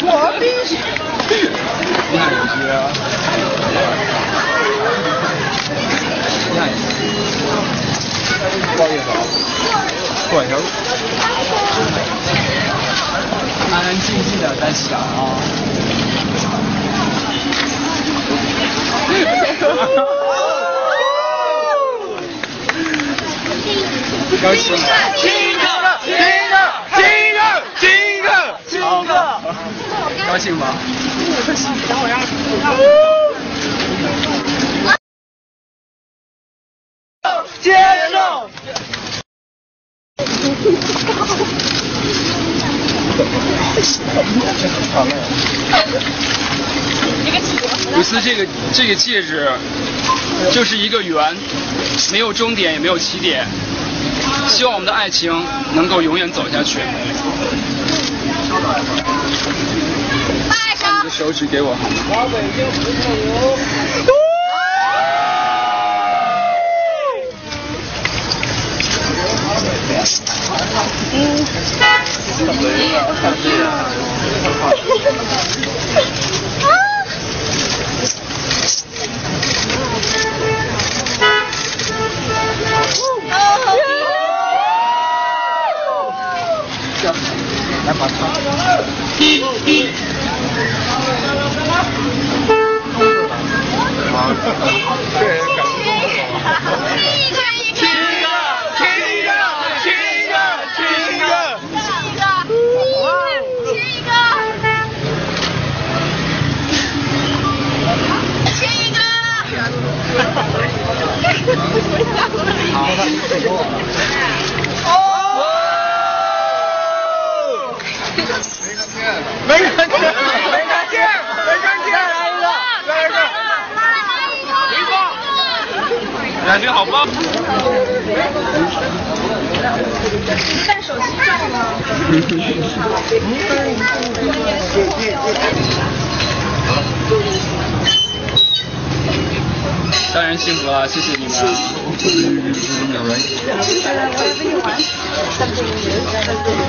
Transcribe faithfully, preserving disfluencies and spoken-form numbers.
我必须。你看有些啊。你看。不好意思啊。过一下。安安静静的在想啊。高兴吗？亲一个，亲一个，亲一个，亲一个，亲一个。高兴吗？等我让接受。鲁斯，这个这个戒指就是一个圆，没有终点也没有起点。希望我们的爱情能够永远走下去。把你的手指给我好吗？来把它。对，感动了。亲一个，亲一个，亲一个，亲一个，亲一个，亲一个。没看见，没看见，没看见，来一个，来一个，一个，感觉好棒。 带手机照吗？ 当然幸福了，谢谢你们。